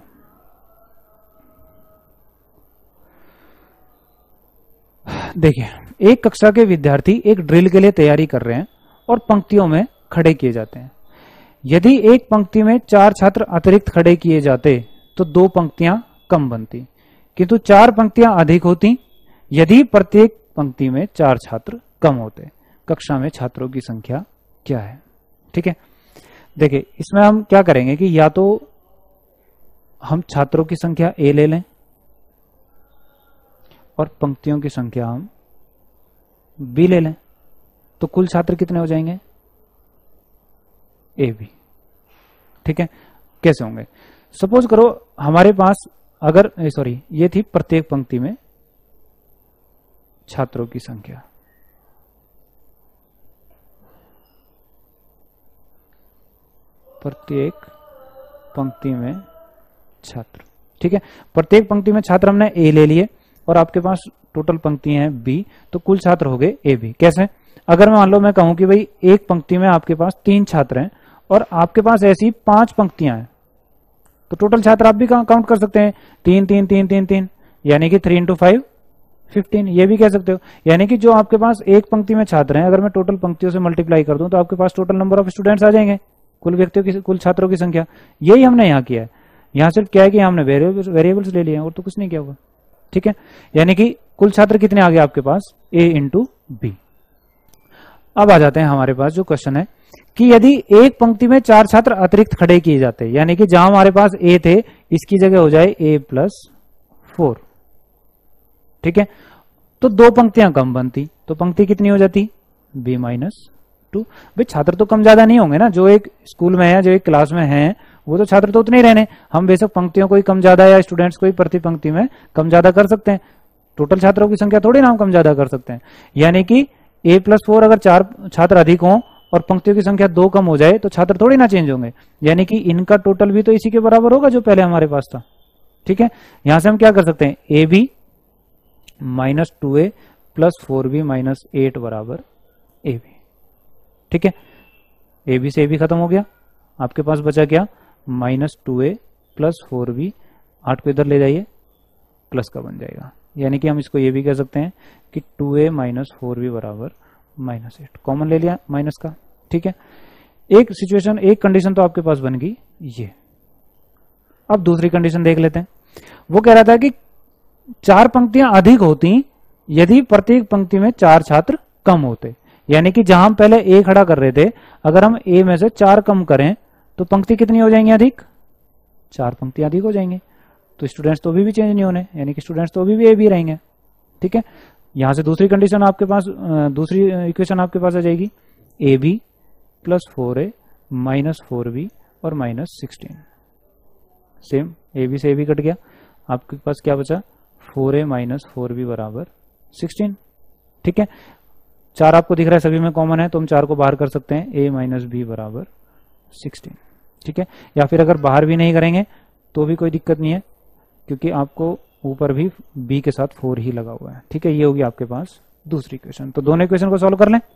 देखिए, एक कक्षा के विद्यार्थी एक ड्रिल के लिए तैयारी कर रहे हैं और पंक्तियों में खड़े किए जाते हैं। यदि एक पंक्ति में चार छात्र अतिरिक्त खड़े किए जाते तो दो पंक्तियां कम बनती, किंतु चार पंक्तियां अधिक होती यदि प्रत्येक पंक्ति में चार छात्र कम होते। कक्षा में छात्रों की संख्या क्या है? ठीक है, देखिए इसमें हम क्या करेंगे कि या तो हम छात्रों की संख्या ए ले लें और पंक्तियों की संख्या हम बी ले लें, तो कुल छात्र कितने हो जाएंगे? A B. ठीक है, कैसे होंगे? सपोज करो हमारे पास अगर सॉरी ये थी प्रत्येक पंक्ति में छात्रों की संख्या, प्रत्येक पंक्ति में छात्र। ठीक है, प्रत्येक पंक्ति में छात्र हमने ए ले लिए और आपके पास टोटल पंक्ति हैं बी, तो कुल छात्र हो गए ए बी। कैसे? अगर मान लो मैं कहूं कि भाई एक पंक्ति में आपके पास तीन छात्र हैं और आपके पास ऐसी पांच पंक्तियां हैं, तो टोटल छात्र आप भी काउंट कर सकते हैं, तीन तीन तीन तीन तीन, यानी कि थ्री इंटू फाइव फिफ्टीन। ये भी कह सकते हो, यानी कि जो आपके पास एक पंक्ति में छात्र हैं अगर मैं टोटल पंक्तियों से मल्टीप्लाई कर दूं तो आपके पास टोटल नंबर ऑफ स्टूडेंट्स आ जाएंगे, कुल व्यक्तियों की, कुल छात्रों की संख्या। यही हमने यहाँ किया है। यहाँ सिर्फ क्या है कि हमने वेरिएबल्स वेरिएबल्स ले लिए और तो कुछ नहीं किया होगा। ठीक है, यानी कि कुल छात्र कितने आ गए आपके पास? ए इंटू बी। अब आ जाते हैं हमारे पास जो क्वेश्चन है कि यदि एक पंक्ति में चार छात्र अतिरिक्त खड़े किए जाते, यानी कि जहां हमारे पास ए थे इसकी जगह हो जाए ए प्लस फोर। ठीक है, तो दो पंक्तियां कम बनती, तो पंक्ति कितनी हो जाती? B minus two. भाई छात्र तो कम ज्यादा नहीं होंगे ना, जो एक स्कूल में है, जो एक क्लास में है, वो तो छात्र तो उतने ही रहने। हम बेशक पंक्तियों को ही कम ज्यादा या स्टूडेंट्स को ही प्रति पंक्ति में कम ज्यादा कर सकते हैं, टोटल छात्रों की संख्या थोड़ी ना हम कम ज्यादा कर सकते हैं। यानी कि ए प्लस फोर अगर चार छात्र अधिक हों और पंक्तियों की संख्या दो कम हो जाए तो छात्र थोड़ी ना चेंज होंगे, यानी कि इनका टोटल भी तो इसी के बराबर होगा जो पहले हमारे पास था। ठीक है, यहां से हम क्या कर सकते हैं? A B minus two A plus four B minus eight बराबर ए बी। ठीक है, ए बी से ए बी खत्म हो गया, आपके पास बचा क्या? Minus two A plus four B, आठ को इधर ले जाइए, प्लस का बन जाएगा, यानी कि हम इसको ये भी कह सकते हैं कि two A minus four B बराबर माइनस एट। कॉमन ले लिया माइनस का। ठीक है, एक सिचुएशन, एक कंडीशन तो आपके पास बन गई ये। अब दूसरी कंडीशन देख लेते हैं। वो कह रहा था कि चार पंक्तियां अधिक होती यदि प्रत्येक पंक्ति में चार छात्र कम होते, यानी कि जहां हम पहले ए खड़ा कर रहे थे अगर हम ए में से चार कम करें तो पंक्ति कितनी हो जाएंगी? अधिक। चार पंक्तियां अधिक हो जाएंगी, तो स्टूडेंट्स तो अभी भी चेंज नहीं होने, यानी कि स्टूडेंट्स तो अभी भी ए भी रहेंगे। ठीक है, यहां से दूसरी कंडीशन आपके पास, दूसरी इक्वेशन आपके पास आ जाएगी A B plus four A minus four B और minus sixteen. Same, A B से ए बी कट गया, आपके पास क्या बचा? Four A minus four B बराबर सिक्सटीन। ठीक है, चार आपको दिख रहा है सभी में कॉमन है, तो हम चार को बाहर कर सकते हैं, ए माइनस बी बराबर सिक्सटीन। ठीक है, या फिर अगर बाहर भी नहीं करेंगे तो भी कोई दिक्कत नहीं है, क्योंकि आपको ऊपर भी बी के साथ फोर ही लगा हुआ है। ठीक है, ये होगी आपके पास दूसरी इक्वेशन। तो दोनों इक्वेशन को सॉल्व कर लें।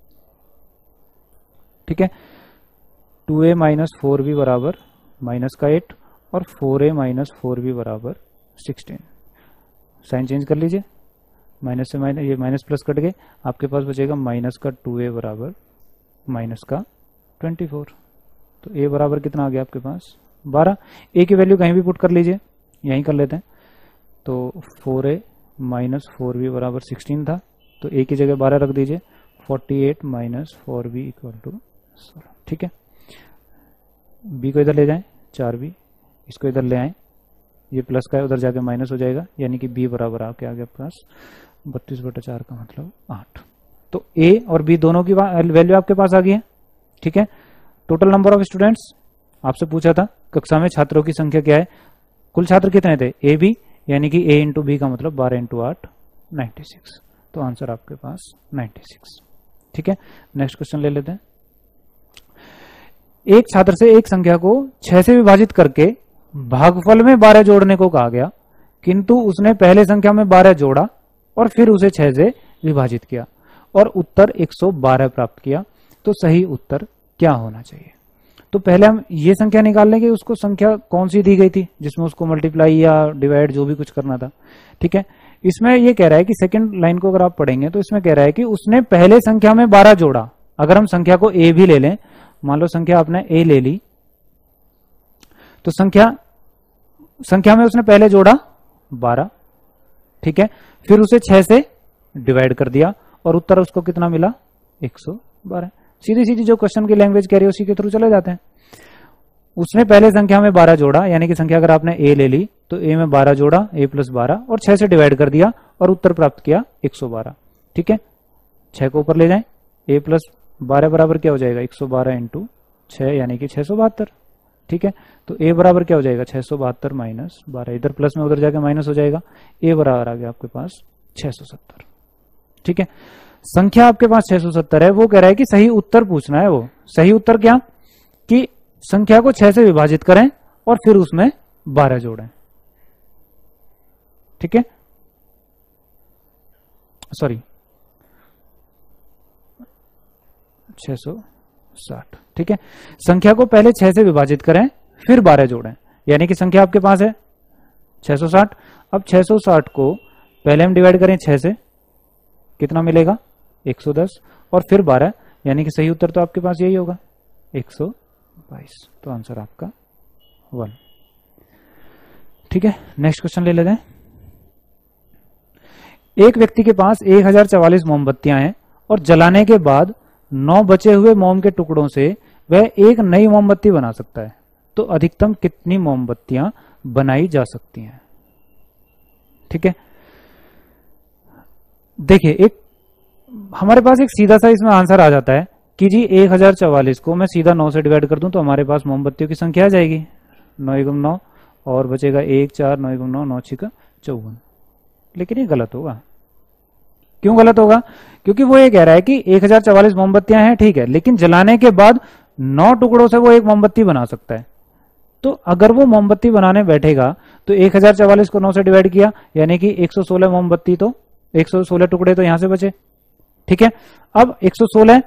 ठीक है, two A minus four B बराबर माइनस का एट और four A minus four B बराबर सिक्सटीन। साइन चेंज कर लीजिए, माइनस से माइनस, ये माइनस प्लस कट गए, आपके पास बचेगा माइनस का टू ए बराबर माइनस का ट्वेंटी फोर। तो ए बराबर कितना आ गया आपके पास बारह। ए की वैल्यू कहीं भी पुट कर लीजिए, यहीं कर लेते हैं। तो four A minus four B बराबर सिक्सटीन था, तो ए की जगह बारह रख दीजिए, forty eight minus four B equal to सोलह। ठीक है, बी को इधर ले जाएं, चार बी, इसको इधर ले आए, ये प्लस का है उधर जाके माइनस हो जाएगा, यानी कि बी बराबर आके आ गया आपके पास बत्तीस बटा चार का मतलब आठ। तो ए और बी दोनों की वैल्यू आपके पास आ गई है। ठीक है, टोटल नंबर ऑफ स्टूडेंट्स आपसे पूछा था कक्षा में छात्रों की संख्या क्या है, कुल छात्र कितने थे, ए बी, यानी कि ए इंटू बी का मतलब बारह इंटू आठ नाइन्टी सिक्स। तो आंसर आपके पास नाइन्टी सिक्स। ठीक है, नेक्स्ट क्वेश्चन ले लेते हैं। एक छात्र से एक संख्या को छह से विभाजित करके भागफल में बारह जोड़ने को कहा गया, किंतु उसने पहले संख्या में बारह जोड़ा और फिर उसे छह से विभाजित किया और उत्तर एक सौ बारह प्राप्त किया। तो सही उत्तर क्या होना चाहिए? तो पहले हम ये संख्या निकाल लेंगे, उसको संख्या कौन सी दी गई थी जिसमें उसको मल्टीप्लाई या डिवाइड जो भी कुछ करना था। ठीक है, इसमें ये कह रहा है कि सेकंड लाइन को अगर आप पढ़ेंगे तो इसमें कह रहा है कि उसने पहले संख्या में बारह जोड़ा। अगर हम संख्या को ए भी ले लें, मान लो संख्या आपने ए ले ली, तो संख्या संख्या में उसने पहले जोड़ा बारह। ठीक है, फिर उसे छह से डिवाइड कर दिया और उत्तर उसको कितना मिला, एक सौ बारह। सीधी सीधी जो क्वेश्चन की लैंग्वेज कह रही है उसी के थ्रू चले जाते हैं। उसने पहले संख्या में बारह जोड़ा, यानी कि संख्या अगर आपने ए ले ली तो ए में बारह जोड़ा, ए प्लस बारह, और छह से डिवाइड कर दिया और उत्तर प्राप्त किया एक सौ बारह। ठीक है, छह को ऊपर ले जाएं, ए प्लस बारह बराबर क्या हो जाएगा, एक सौ बारह इंटू छह, यानी कि छह सौ बहत्तर। ठीक है, तो ए बराबर क्या हो जाएगा, छह सौ बहत्तर माइनस बारह, इधर प्लस में उधर जाके माइनस हो जाएगा, ए बराबर आ गया आपके पास छह सौ सत्तर। ठीक है, संख्या आपके पास छह सौ सत्तर है, वो कह रहा है कि सही उत्तर पूछना है। वो सही उत्तर क्या, कि संख्या को छह से विभाजित करें और फिर उसमें बारह जोड़ें। ठीक है, सॉरी छह सौ साठ। ठीक है, संख्या को पहले छह से विभाजित करें फिर बारह जोड़ें, यानी कि संख्या आपके पास है छह सौ साठ। अब छह सौ साठ को पहले हम डिवाइड करें छह से, कितना मिलेगा, एक सौ दस, और फिर बारह, यानी कि सही उत्तर तो आपके पास यही होगा एक सौ बाईस। तो आंसर आपका वन। ठीक है, नेक्स्ट क्वेश्चन ले लेते हैं। एक व्यक्ति के पास एक हजार चवालीस मोमबत्तियां हैं और जलाने के बाद नौ बचे हुए मोम के टुकड़ों से वह एक नई मोमबत्ती बना सकता है, तो अधिकतम कितनी मोमबत्तियां बनाई जा सकती हैं? ठीक है, देखिए एक हमारे पास एक सीधा सा इसमें आंसर आ जाता है कि जी एक हजार चवालीस को मैं सीधा नौ से डिवाइड कर दूं तो हमारे पास मोमबत्तियों की संख्या आ जाएगी, नौ एकम नौ, और बचेगा एक, चार, नौ एकम नौ, नौ छिका चौवन। लेकिन ये गलत होगा। क्यों गलत होगा? क्योंकि वो ये कह रहा है कि एक हजार चवालीस मोमबत्तियां हैं, ठीक है, लेकिन जलाने के बाद नौ टुकड़ों से वो एक मोमबत्ती बना सकता है। तो अगर वो मोमबत्ती बनाने बैठेगा तो एक हजार चवालीस को नौ से डिवाइड किया, यानी कि एक सौ सोलह मोमबत्ती, तो एक सौ सोलह टुकड़े तो यहां से बचे। ठीक है, अब एक सौ सोलह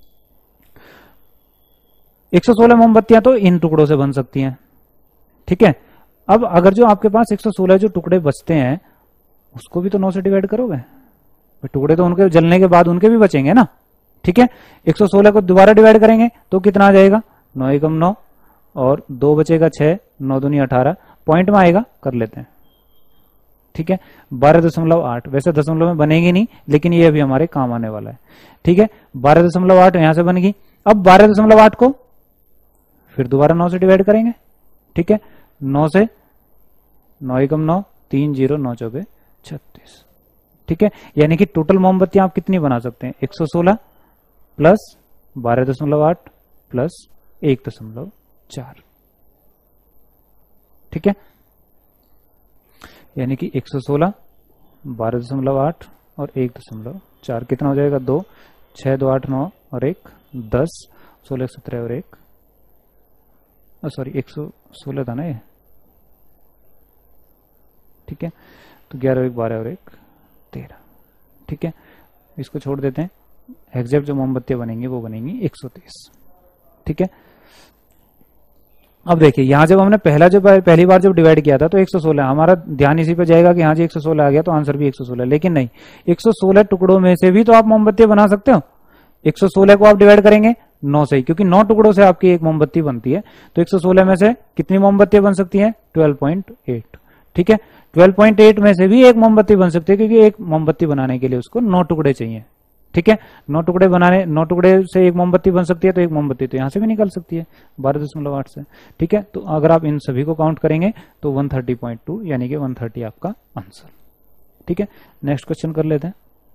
एक सौ सोलह मोमबत्तियां तो इन टुकड़ों से बन सकती हैं। ठीक है, अब अगर जो आपके पास एक सौ सोलह जो टुकड़े बचते हैं उसको भी तो नौ से डिवाइड करोगे, टुकड़े तो उनके जलने के बाद उनके भी बचेंगे ना। ठीक है, एक सौ सोलह को दोबारा डिवाइड करेंगे तो कितना आ जाएगा, नौ एकम नौ, और दो बचेगा छह, नौ दूनी अठारह, पॉइंट में आएगा, कर लेते हैं। ठीक है, बारह दशमलव आठ, वैसे दशमलव में बनेगी नहीं लेकिन ये अभी हमारे काम आने वाला है। ठीक है, बारह दशमलव आठ यहां से बनेगी। अब बारह दशमलव आठ को फिर दोबारा नौ से डिवाइड करेंगे। ठीक है, नौ से, नौ एकम नौ, तीन जीरो, नौ चौके छत्तीस। ठीक है, यानी कि टोटल मोमबत्तियां आप कितनी बना सकते हैं, एक सौ सोलह प्लस बारह दशमलव आठ प्लस एक दशमलव चार। ठीक है, यानी कि एक सौ सोलह, बारह दशमलव आठ और एक दशमलव चार, कितना हो जाएगा, दो, छह, दो, आठ, नौ और एक दस, सोलह, सत्रह और एक, सॉरी एक सौ सोलह था ना ये। ठीक है, तो ग्यारह, एक बारह और एक तेरह। ठीक है, इसको छोड़ देते हैं, एग्जैक्ट जो मोमबत्तियां बनेंगी वो बनेंगी एक सौ तीस। ठीक है, अब देखिए यहां जब हमने पहला जब पहली बार जब डिवाइड किया था तो एक सौ सोलह, हमारा ध्यान इसी पे जाएगा कि हाँ जी एक सौ सोलह आ गया तो आंसर भी एक सौ सोलह, लेकिन नहीं, एक सौ सोलह टुकड़ों में से भी तो आप मोमबत्ती बना सकते हो। एक सौ सोलह को आप डिवाइड करेंगे नौ से ही, क्योंकि नौ टुकड़ों से आपकी एक मोमबत्ती बनती है, तो एक सौ सोलह में से कितनी मोमबत्तियां बन सकती हैं? बारह पॉइंट आठ। ठीक है, बारह पॉइंट आठ में से भी एक मोमबत्ती बन सकती है, क्योंकि एक मोमबत्ती बनाने के लिए उसको नौ टुकड़े चाहिए। ठीक है, नौ टुकड़े बनाने नौ टुकड़े से एक मोमबत्ती बन सकती है, तो एक मोमबत्ती तो यहां से भी निकल सकती है बारह दशमलव आठ से। ठीक है, तो अगर आप इन सभी को काउंट करेंगे तो एक सौ तीस पॉइंट दो यानी कि एक सौ तीस आपका आंसर। ठीक है, नेक्स्ट क्वेश्चन कर लेते हैं।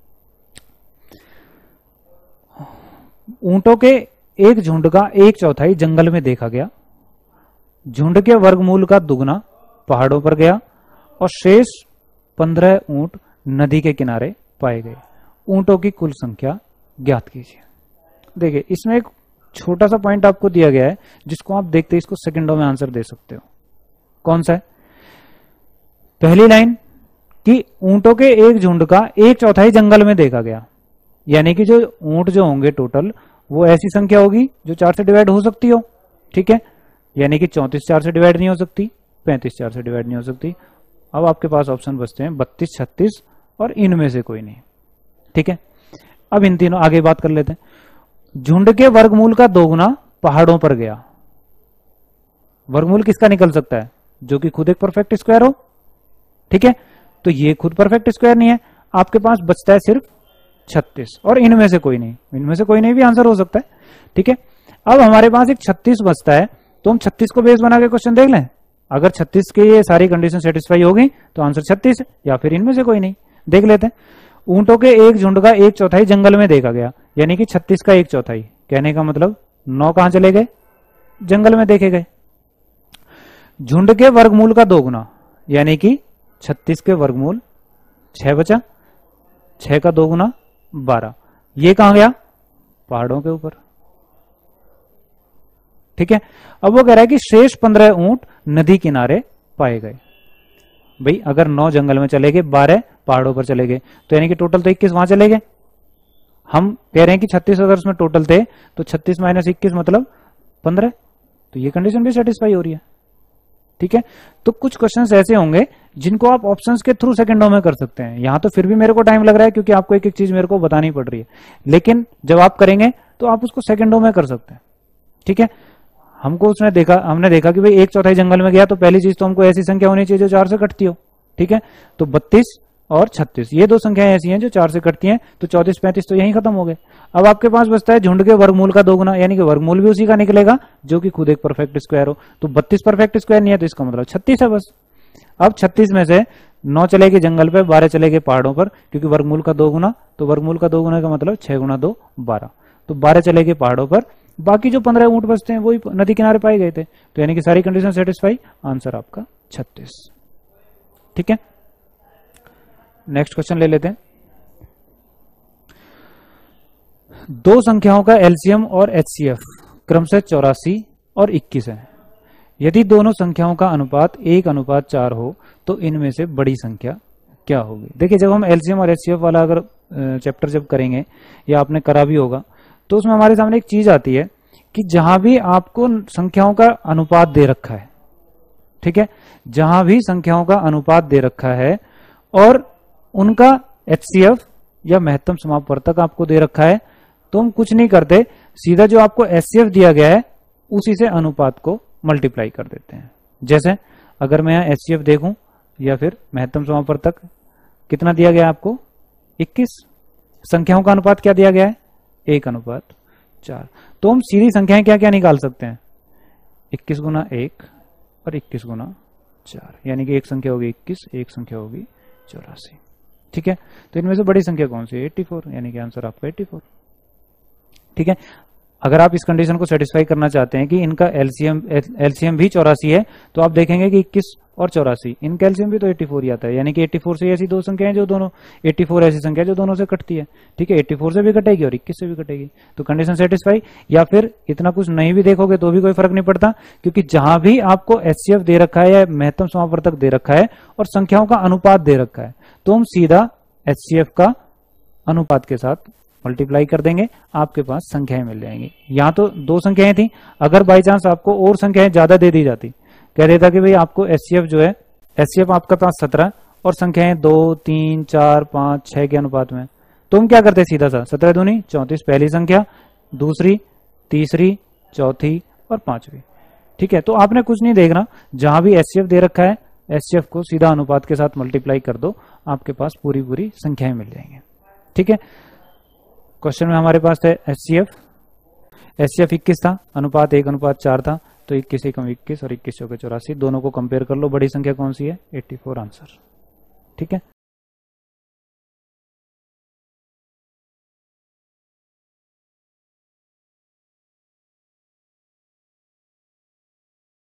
ऊंटों के एक झुंड का एक चौथाई जंगल में देखा गया, झुंड के वर्गमूल का दुगना पहाड़ों पर गया और शेष पंद्रह ऊंट नदी के किनारे पाए गए। ऊंटों की कुल संख्या ज्ञात कीजिए। देखिए इसमें एक छोटा सा पॉइंट आपको दिया गया है जिसको आप देखते इसको सेकंडों में आंसर दे सकते हो। कौन सा है? पहली लाइन कि ऊंटों के एक झुंड का एक चौथाई जंगल में देखा गया, यानी कि जो ऊंट जो होंगे टोटल वो ऐसी संख्या होगी जो चार से डिवाइड हो सकती हो। ठीक है, यानी कि चौंतीस चार से डिवाइड नहीं हो सकती, पैंतीस चार से डिवाइड नहीं हो सकती। अब आपके पास ऑप्शन बचते हैं बत्तीस, छत्तीस और इनमें से कोई नहीं। ठीक है, अब इन तीनों आगे बात कर लेते हैं। झुंड के वर्गमूल का दोगुना पहाड़ों पर गया। वर्गमूल किसका निकल सकता है? जो कि खुद एक परफेक्ट स्क्वायर हो। ठीक है, तो ये खुद परफेक्ट स्क्वायर नहीं है, आपके पास बचता है सिर्फ छत्तीस और इनमें से कोई नहीं। इनमें से कोई नहीं भी आंसर हो सकता है। ठीक है, अब हमारे पास एक छत्तीस बचता है, तो हम छत्तीस को बेस बना के क्वेश्चन देख लें। अगर छत्तीस के ये सारी कंडीशन सेटिस्फाई हो गई तो आंसर छत्तीस है, या फिर इनमें से कोई नहीं। देख लेते हैं। ऊंटों के एक झुंड का एक चौथाई जंगल में देखा गया, यानी कि छत्तीस का एक चौथाई, कहने का मतलब नौ कहां चले गए? जंगल में देखे गए। झुंड के वर्गमूल का दोगुना, यानी कि छत्तीस के वर्गमूल छह बचा, छह का दोगुना बारह, ये कहां गया? पहाड़ों के ऊपर। ठीक है, अब वो कह रहा है कि शेष पंद्रह ऊंट नदी किनारे पाए गए। भाई अगर नौ जंगल में चले गए, बारह पहाड़ों पर चले गए, तो यानी कि टोटल तो इक्कीस वहां चले गए। हम कह रहे हैं कि छत्तीस अगर उसमें टोटल थे तो छत्तीस माइनस इक्कीस मतलब पंद्रह, तो ये कंडीशन भी सेटिस्फाई हो रही है। ठीक है, तो कुछ क्वेश्चंस ऐसे होंगे जिनको आप ऑप्शंस के थ्रू सेकंडों में कर सकते हैं। यहां तो फिर भी मेरे को टाइम लग रहा है क्योंकि आपको एक एक चीज मेरे को बतानी पड़ रही है, लेकिन जब आप करेंगे तो आप उसको सेकंडों में कर सकते हैं। ठीक है, हमको उसने देखा हमने देखा कि भाई एक चौथाई जंगल में गया, तो पहली चीज तो हमको ऐसी संख्या होनी चाहिए जो चार से कटती हो। ठीक है, तो बत्तीस और छत्तीस ये दो संख्याएं ऐसी हैं जो चार से कटती हैं, तो चौतीस पैंतीस तो यहीं खत्म हो गए। अब आपके पास बचता है झुंड के वर्गमूल का दोगुना, यानी कि वर्गमूल भी उसी का निकलेगा जो कि खुद एक परफेक्ट स्क्वायर हो। तो बत्तीस परफेक्ट स्क्वायर नहीं है, तो इसका मतलब छत्तीस है बस। अब छत्तीस में से नौ चले गए जंगल पे, बारह चले गए पहाड़ों पर, क्योंकि वर्गमूल का दोगुना, तो वर्गमूल का दोगुना का मतलब छह गुना दो बारह, तो बारह चले गए पहाड़ों पर। बाकी जो पंद्रह ऊंट बचते हैं वही नदी किनारे पाए गए थे, तो यानी कि सारी कंडीशन सेटिस्फाई, आंसर आपका छत्तीस। ठीक है, नेक्स्ट क्वेश्चन ले लेते हैं। दो संख्याओं का एलसीएम और एचसीएफ क्रमशः चौरासी और इक्कीस है। यदि दोनों संख्याओं का अनुपात एक अनुपात चार हो तो इनमें से बड़ी संख्या क्या होगी? देखिए जब हम एलसीएम और एचसीएफ वाला अगर चैप्टर जब करेंगे, या आपने करा भी होगा, तो उसमें हमारे सामने एक चीज आती है कि जहां भी आपको संख्याओं का अनुपात दे रखा है, ठीक है, जहां भी संख्याओं का अनुपात दे रखा है और उनका एचसीएफ या महत्तम समापवर्तक आपको दे रखा है, तो हम कुछ नहीं करते, सीधा जो आपको एचसीएफ दिया गया है उसी से अनुपात को मल्टीप्लाई कर देते हैं। जैसे अगर मैं यहां एचसीएफ देखूं या फिर महत्तम समापवर्तक, कितना दिया गया है आपको? इक्कीस। संख्याओं का अनुपात क्या दिया गया है? एक अनुपात चार। तो हम सीधी संख्याएं क्या क्या निकाल सकते हैं? इक्कीस गुना एक और इक्कीस गुना चार, यानी कि एक संख्या होगी इक्कीस, एक संख्या होगी चौरासी। ठीक है, तो इनमें से बड़ी संख्या कौन सी है? चौरासी, यानी कि आंसर आपका चौरासी। ठीक है, अगर आप इस कंडीशन को सेटिस्फाई करना चाहते हैं कि इनका एलसीएम एलसीएम भी चौरासी है, तो आप देखेंगे कि इक्कीस और चौरासी, इनका एलसीएम भी तो चौरासी आता है, यानी कि चौरासी से ऐसी दो संख्याएं जो दोनों, चौरासी ऐसी संख्या जो दोनों से कटती है। ठीक है, चौरासी से भी कटेगी और इक्कीस से भी कटेगी, तो कंडीशन सेटिस्फाई। या फिर इतना कुछ नहीं भी देखोगे तो भी कोई फर्क नहीं पड़ता, क्योंकि जहां भी आपको एचसीएफ दे रखा है या महत्तम समापवर्तक दे रखा है और संख्याओं का अनुपात दे रखा है, तो हम सीधा एचसीएफ का अनुपात के साथ मल्टीप्लाई कर देंगे, आपके पास संख्याएं मिल जाएंगी। यहाँ तो दो संख्याएं थी, अगर बाई चांस आपको और संख्याएं ज्यादा दे दी जाती, कह देता कि भाई आपको एचसीएफ जो है, एचसीएफ आपके पास सत्रह और संख्याएं दो तीन चार पांच छह के अनुपात में, तो हम क्या करते सीधा सा, सत्रह दूनी चौंतीस पहली संख्या, दूसरी, तीसरी, चौथी और पांचवी। ठीक है, तो आपने कुछ नहीं देखना, जहां भी एचसीएफ दे रखा है एचसीएफ को सीधा अनुपात के साथ मल्टीप्लाई कर दो, आपके पास पूरी पूरी संख्याएं मिल जाएंगी। ठीक है, क्वेश्चन में हमारे पास है एचसीएफ, एचसीएफ इक्कीस था, अनुपात एक अनुपात चार था, तो इक्कीस एकम इक्कीस और इक्कीस चौके चौरासी, दोनों को कंपेयर कर लो, बड़ी संख्या कौन सी है, चौरासी आंसर। ठीक है।